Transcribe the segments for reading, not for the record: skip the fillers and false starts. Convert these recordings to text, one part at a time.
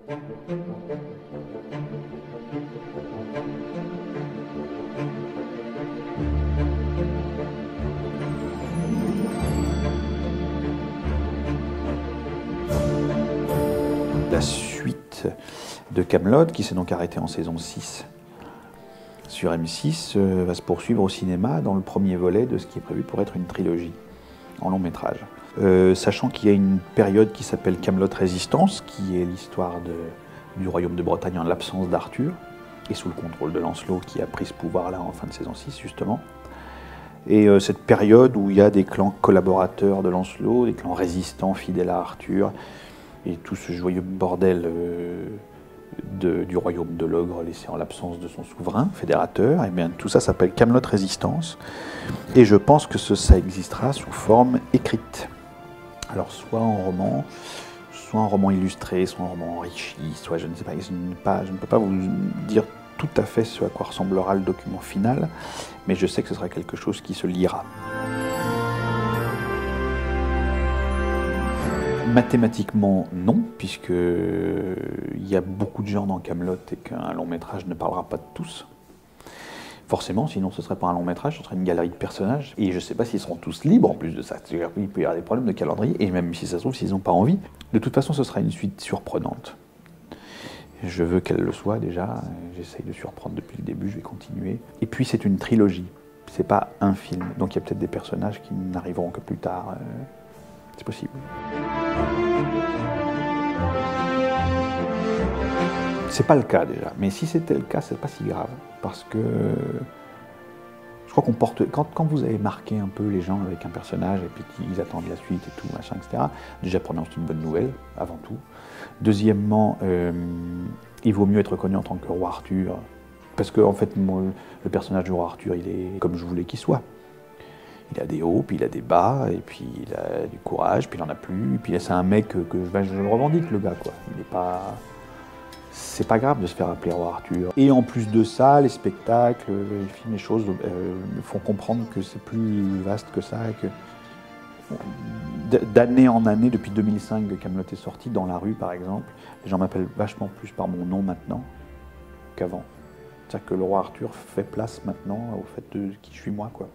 La suite de Kaamelott, qui s'est donc arrêtée en saison 6 sur M6, va se poursuivre au cinéma dans le premier volet de ce qui est prévu pour être une trilogie en long métrage. Sachant qu'il y a une période qui s'appelle Kaamelott Résistance, qui est l'histoire du royaume de Bretagne en l'absence d'Arthur, et sous le contrôle de Lancelot qui a pris ce pouvoir-là en fin de saison 6 justement. Et cette période où il y a des clans collaborateurs de Lancelot, des clans résistants fidèles à Arthur, et tout ce joyeux bordel du royaume de l'ogre laissé en l'absence de son souverain fédérateur, et bien tout ça s'appelle Kaamelott Résistance, et je pense que ça existera sous forme écrite. Alors soit en roman illustré, soit en roman enrichi, soit je ne sais pas, je ne peux pas vous dire tout à fait ce à quoi ressemblera le document final, mais je sais que ce sera quelque chose qui se lira. Mathématiquement, non, puisqu'il y a beaucoup de gens dans Kaamelott et qu'un long métrage ne parlera pas de tous. Forcément, sinon ce ne serait pas un long métrage, ce serait une galerie de personnages. Et je ne sais pas s'ils seront tous libres en plus de ça. Il peut y avoir des problèmes de calendrier, et même si ça se trouve, s'ils n'ont pas envie. De toute façon, ce sera une suite surprenante. Je veux qu'elle le soit déjà, j'essaye de surprendre depuis le début, je vais continuer. Et puis c'est une trilogie, c'est pas un film, donc il y a peut-être des personnages qui n'arriveront que plus tard. C'est possible. C'est pas le cas déjà, mais si c'était le cas, c'est pas si grave, parce que je crois qu'on porte, quand vous avez marqué un peu les gens avec un personnage et puis qu'ils attendent la suite et tout, machin, etc. Déjà, premièrement, c'est une bonne nouvelle, avant tout. Deuxièmement, il vaut mieux être reconnu en tant que roi Arthur, parce que en fait, moi, le personnage du roi Arthur, il est comme je voulais qu'il soit. Il a des hauts, puis il a des bas, et puis il a du courage, puis il en a plus, et puis c'est un mec que je le revendique, le gars, quoi. Il est pas... C'est pas grave de se faire appeler roi Arthur. Et en plus de ça, les spectacles, les films, les choses me font comprendre que c'est plus vaste que ça, et que d'année en année, depuis 2005 que Kaamelott est sorti, dans la rue par exemple, les gens m'appellent vachement plus par mon nom maintenant qu'avant. C'est-à-dire que le roi Arthur fait place maintenant au fait de qui je suis moi, quoi.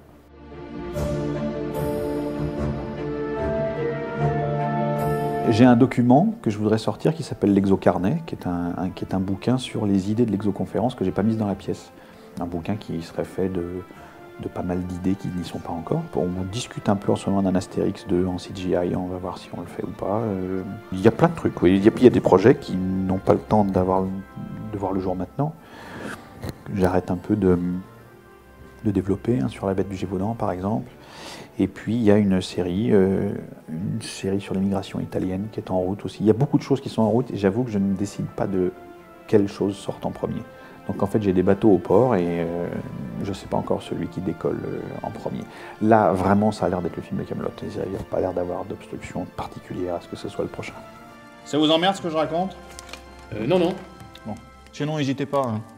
J'ai un document que je voudrais sortir qui s'appelle l'Exocarnet, qui est un bouquin sur les idées de l'exoconférence que j'ai pas mise dans la pièce. Un bouquin qui serait fait de pas mal d'idées qui n'y sont pas encore. On discute un peu en ce moment d'un Astérix 2 en CGI, on va voir si on le fait ou pas. Il y a plein de trucs, oui. Il y a des projets qui n'ont pas le temps de voir le jour maintenant. J'arrête un peu de développer, hein, sur la bête du Gévaudan par exemple. Et puis il y a une série sur l'immigration italienne qui est en route aussi. Il y a beaucoup de choses qui sont en route et j'avoue que je ne décide pas de quelle chose sortent en premier. Donc en fait j'ai des bateaux au port et je ne sais pas encore celui qui décolle en premier. Là vraiment ça a l'air d'être le film de Kaamelott. Il n'y a pas l'air d'avoir d'obstruction particulière à ce que ce soit le prochain. Ça vous emmerde ce que je raconte? Non, non. Bon. Sinon n'hésitez pas. Hein.